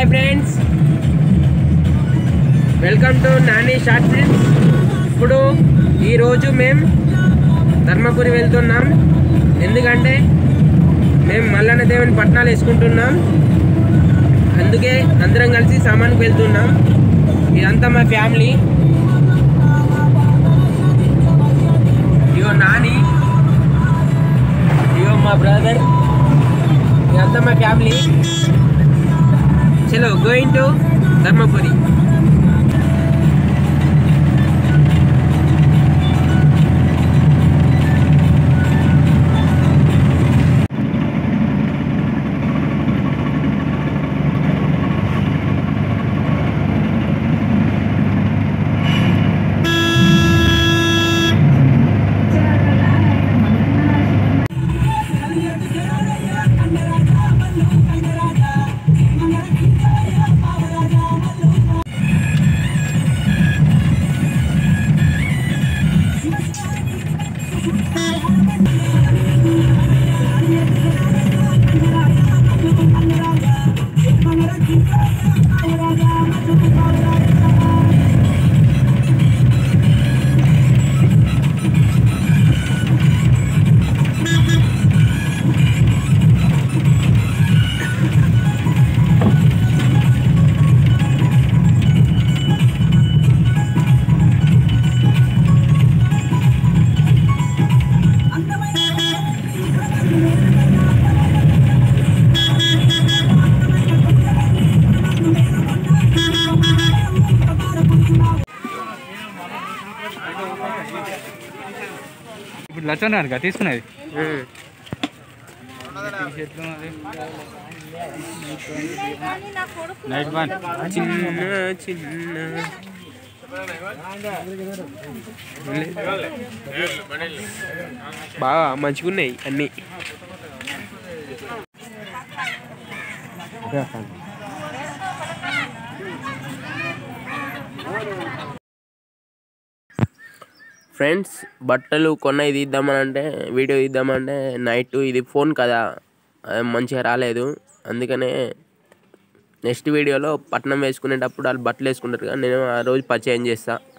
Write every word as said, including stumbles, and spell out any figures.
Hi friends, welcome to Nani short films. ఇప్పుడు ఈరోజు మేము ధర్మపురి వెళ్తున్నాం. ఎందుకంటే మేము మల్లన్న దేవుని పట్నాలు వేసుకుంటున్నాం. అందుకే అందరం కలిసి సామాన్కి వెళ్తున్నాం. ఇదంతా మా ఫ్యామిలీ. ఇగో నాని, ఇగో మా బ్రదర్, ఇదంతా మా ఫ్యామిలీ. చలో గోయింగ్ టు ధర్మపురి. ఇప్పుడు లచ్చన్నారు తీసుకునేది నైట్ వన్ చిన్న చిన్న బాగా మంచిగున్నాయి అన్నీ. ఫ్రెండ్స్, బట్టలు కొన్నవి తీద్దామనంటే వీడియో తీద్దామంటే నైట్ ఇది ఫోన్ కదా మంచిగా రాలేదు. అందుకనే నెక్స్ట్ వీడియోలో పట్నం వేసుకునేటప్పుడు వాళ్ళు బట్టలు వేసుకుంటారు కదా, నేను ఆ రోజు పరిచయం చేస్తా.